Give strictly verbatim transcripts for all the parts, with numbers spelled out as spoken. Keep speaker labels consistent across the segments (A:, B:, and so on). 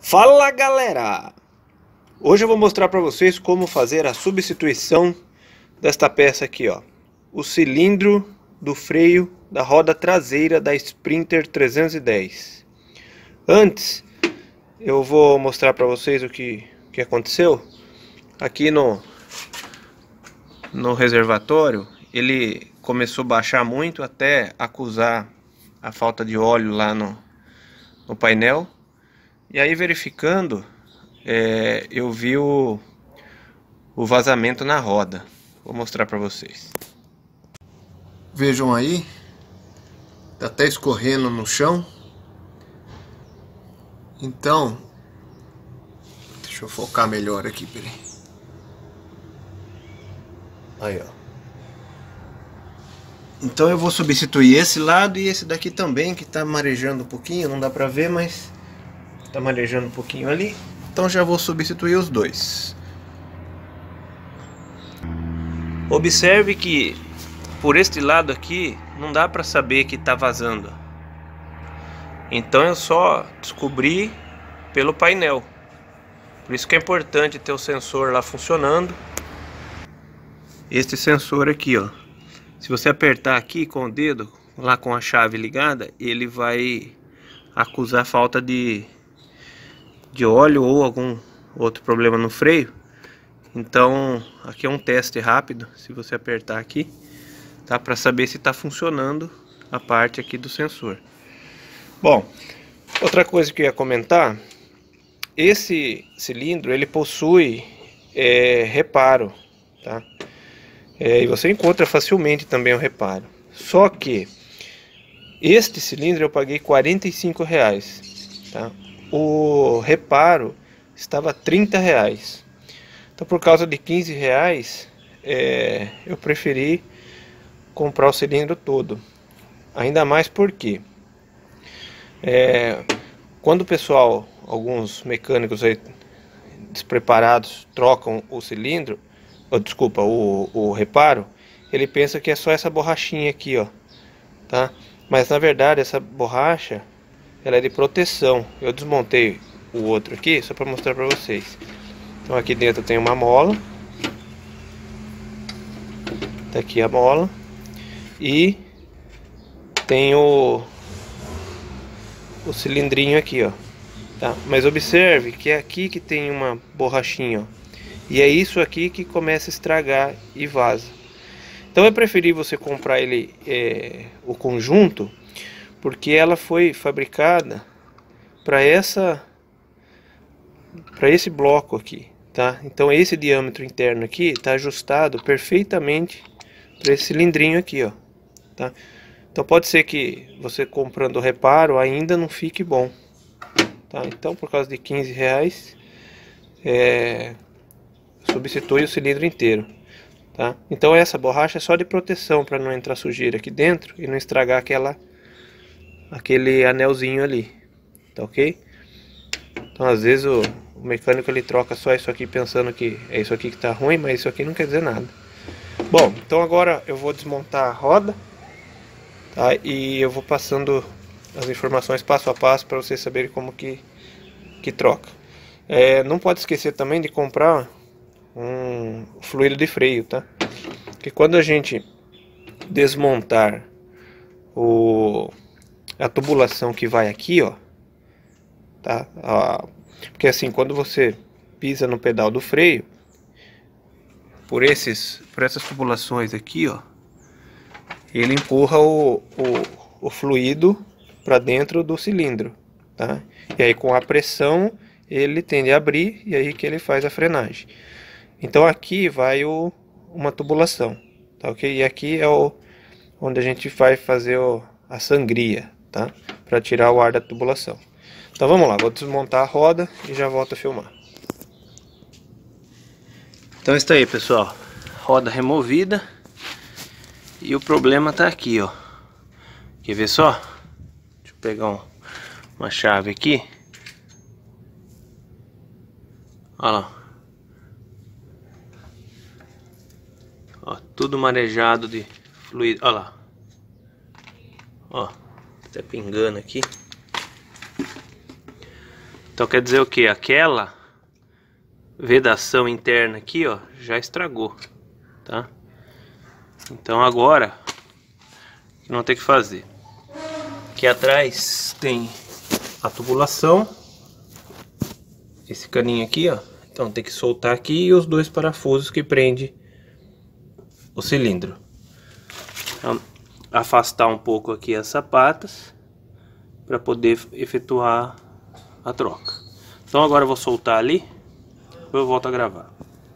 A: Fala galera! Hoje eu vou mostrar para vocês como fazer a substituição desta peça aqui, ó. O cilindro do freio da roda traseira da Sprinter trezentos e dez. Antes, eu vou mostrar para vocês o que, que aconteceu. Aqui no, no reservatório, ele começou a baixar muito até acusar a falta de óleo lá no, no painel. E aí, verificando, é, eu vi o, o vazamento na roda. Vou mostrar para vocês. Vejam aí, tá até escorrendo no chão. Então, deixa eu focar melhor aqui, peraí. Aí, ó. Então eu vou substituir esse lado e esse daqui também, que tá marejando um pouquinho, não dá pra ver, mas tá marejando um pouquinho ali. Então já vou substituir os dois. Observe que por este lado aqui não dá para saber que tá vazando. Então eu só descobri pelo painel. Por isso que é importante ter o sensor lá funcionando. Este sensor aqui, ó. Se você apertar aqui com o dedo, lá com a chave ligada, ele vai acusar falta de de óleo ou algum outro problema no freio. Então aqui é um teste rápido. Se você apertar aqui, tá, para saber se está funcionando a parte aqui do sensor. Bom, outra coisa que eu ia comentar, esse cilindro ele possui é, reparo, tá? É, e você encontra facilmente também o reparo. Só que este cilindro eu paguei quarenta e cinco reais, tá? O reparo estava trinta reais. Então, por causa de quinze reais, é, eu preferi comprar o cilindro todo. Ainda mais porque é, quando o pessoal, alguns mecânicos aí despreparados, trocam o cilindro, ou, desculpa, o, o reparo, ele pensa que é só essa borrachinha aqui, ó, tá? Mas na verdade essa borracha, ela é de proteção. Eu desmontei o outro aqui só para mostrar para vocês. Então aqui dentro tem uma mola. Tá aqui a mola. E tem o, o cilindrinho aqui, ó. Tá? Mas observe que é aqui que tem uma borrachinha, ó. E é isso aqui que começa a estragar e vaza. Então é preferível você comprar ele, é, o conjunto, porque ela foi fabricada para essa para esse bloco aqui, tá? Então esse diâmetro interno aqui está ajustado perfeitamente para esse cilindrinho aqui, ó, tá? Então pode ser que você comprando o reparo ainda não fique bom, tá? Então por causa de quinze reais, é, substitui o cilindro inteiro, tá? Então essa borracha é só de proteção para não entrar sujeira aqui dentro e não estragar aquela aquele anelzinho ali, tá ok? Então às vezes o, o mecânico ele troca só isso aqui pensando que é isso aqui que tá ruim, mas isso aqui não quer dizer nada. Bom, então agora eu vou desmontar a roda, tá? E eu vou passando as informações passo a passo para vocês saberem como que, que troca. É, não pode esquecer também de comprar um fluido de freio, tá? Porque quando a gente desmontar o a tubulação que vai aqui, ó, tá? Ah, porque assim, quando você pisa no pedal do freio, por esses, por essas tubulações aqui, ó, ele empurra o, o, o fluido para dentro do cilindro, tá? E aí com a pressão ele tende a abrir e aí que ele faz a frenagem. Então aqui vai o, uma tubulação, tá ok? E aqui é o onde a gente vai fazer o, a sangria, tá? Para tirar o ar da tubulação. Então vamos lá, vou desmontar a roda e já volto a filmar. Então está aí, pessoal, roda removida e o problema tá aqui, ó. Quer ver só? Deixa eu pegar um, uma chave aqui. Olha lá. Ó, tudo marejado de fluido, olha lá. Ó, até pingando aqui. Então quer dizer o que? Aquela vedação interna aqui, ó, já estragou, tá? Então agora não tem que fazer. Aqui atrás tem a tubulação, esse caninho aqui, ó. Então tem que soltar aqui e os dois parafusos que prende o cilindro. Então, afastar um pouco aqui as sapatas para poder efetuar a troca. Então agora eu vou soltar ali, depois eu volto a gravar.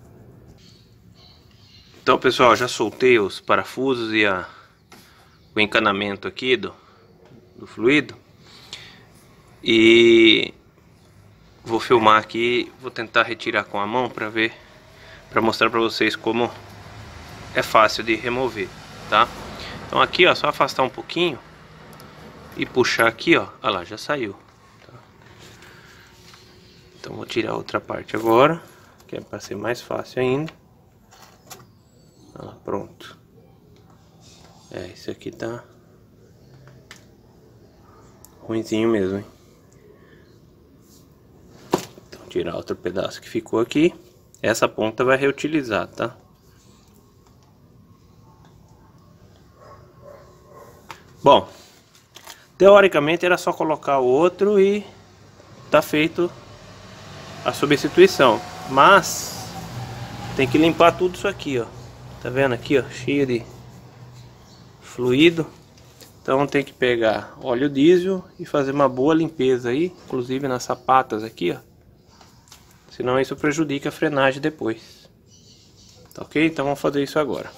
A: Então pessoal, já soltei os parafusos e a, o encanamento aqui do, do fluido. E vou filmar aqui, vou tentar retirar com a mão para ver, para mostrar para vocês como é fácil de remover, tá? Então aqui, ó, só afastar um pouquinho e puxar aqui, ó, olha lá, já saiu. Tá? Então vou tirar a outra parte agora, que é para ser mais fácil ainda. Ah, pronto. É, esse aqui tá ruinzinho mesmo, hein? Então tirar outro pedaço que ficou aqui. Essa ponta vai reutilizar, tá? Bom, teoricamente era só colocar o outro e tá feito a substituição, mas tem que limpar tudo isso aqui, ó. Tá vendo aqui, ó, cheio de fluido. Então tem que pegar óleo diesel e fazer uma boa limpeza aí, inclusive nas sapatas aqui, ó. Senão isso prejudica a frenagem depois. Tá ok? Então vamos fazer isso agora.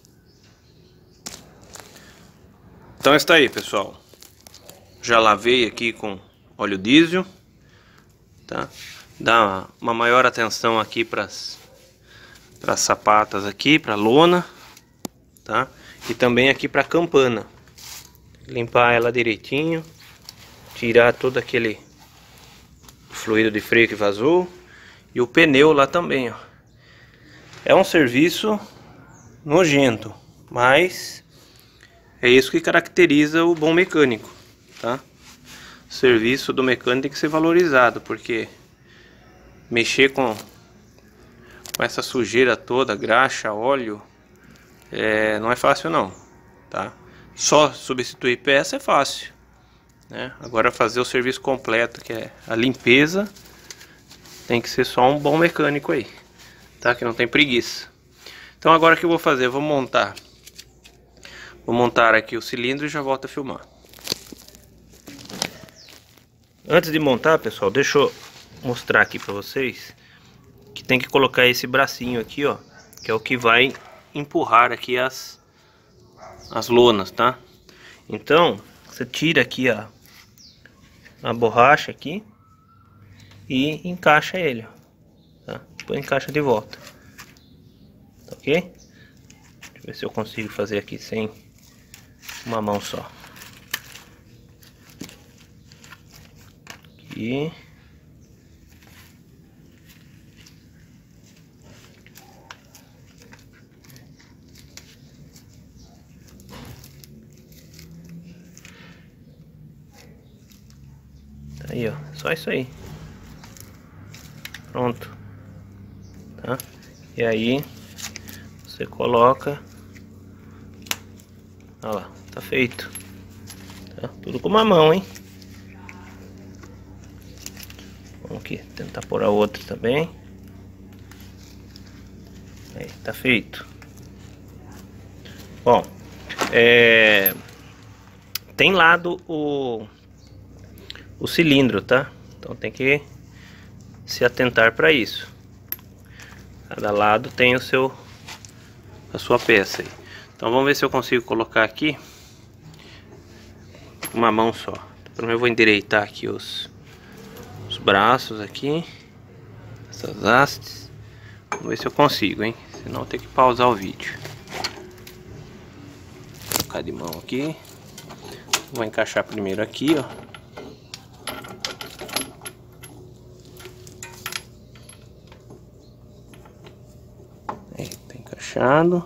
A: Então está aí, pessoal. Já lavei aqui com óleo diesel, tá? Dá uma maior atenção aqui para as para as sapatas aqui, para a lona, tá? E também aqui para a campana. Limpar ela direitinho, tirar todo aquele fluido de freio que vazou e o pneu lá também, ó. É um serviço nojento, mas é isso que caracteriza o bom mecânico, tá? O serviço do mecânico tem que ser valorizado, porque mexer com com essa sujeira toda, graxa, óleo, é, não é fácil não, tá? Só substituir peça é fácil, né? Agora fazer o serviço completo, que é a limpeza, tem que ser só um bom mecânico aí, tá? Que não tem preguiça. Então agora o que eu vou fazer? Eu vou montar Vou montar aqui o cilindro e já volto a filmar. Antes de montar, pessoal, deixa eu mostrar aqui pra vocês que tem que colocar esse bracinho aqui, ó, que é o que vai empurrar aqui as as lonas, tá? Então você tira aqui a a borracha aqui e encaixa ele, tá? Depois encaixa de volta, tá ok? Deixa eu ver se eu consigo fazer aqui sem uma mão só. Aqui. Tá aí, ó, só isso aí. Pronto, tá? E aí você coloca, olha lá, tá feito, tá? Tudo com uma mão, hein? Vamos aqui tentar pôr a outra também. Aí, tá feito. Bom, é... tem lado o o cilindro, tá? Então tem que se atentar para isso. Cada lado tem o seu a sua peça aí. Então vamos ver se eu consigo colocar aqui uma mão só. Primeiro eu vou endireitar aqui os, os braços aqui, essas hastes. Vamos ver se eu consigo, hein? Senão eu tenho que pausar o vídeo. Vou colocar de mão aqui. Vou encaixar primeiro aqui, ó. Aí, tá encaixado.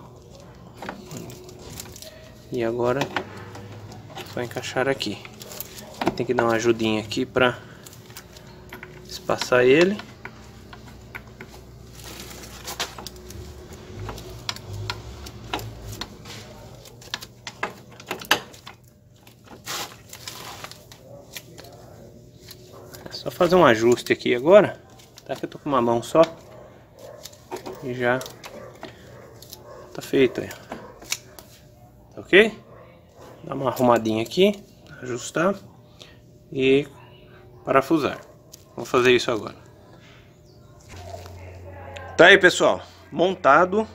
A: E agora só encaixar aqui. Tem que dar uma ajudinha aqui para passar ele. É só fazer um ajuste aqui agora, tá? Que eu tô com uma mão só e já tá feito aí, tá ok? Dá uma arrumadinha aqui, ajustar e parafusar. Vamos fazer isso agora. Tá aí, pessoal, montado.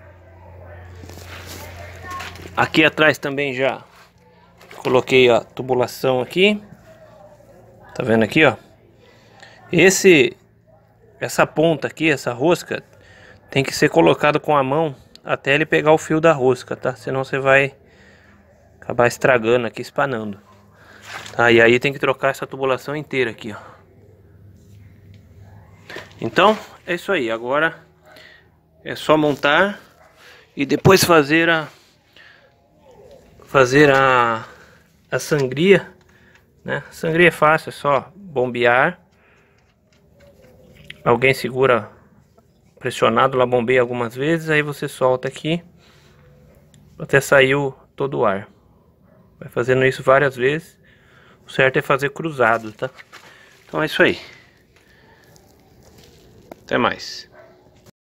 A: Aqui atrás também já coloquei a tubulação aqui. Tá vendo aqui, ó? Esse essa ponta aqui, essa rosca, tem que ser colocado com a mão até ele pegar o fio da rosca, tá? Senão você vai acabar estragando aqui, espanando. Tá? E aí tem que trocar essa tubulação inteira aqui, ó. Então, é isso aí. Agora é só montar e depois fazer a fazer a a sangria, né? Sangria é fácil, é só bombear. Alguém segura pressionado lá, bombeia algumas vezes, aí você solta aqui até sair todo o ar. Vai fazendo isso várias vezes. O certo é fazer cruzado, tá? Então é isso aí. Até mais.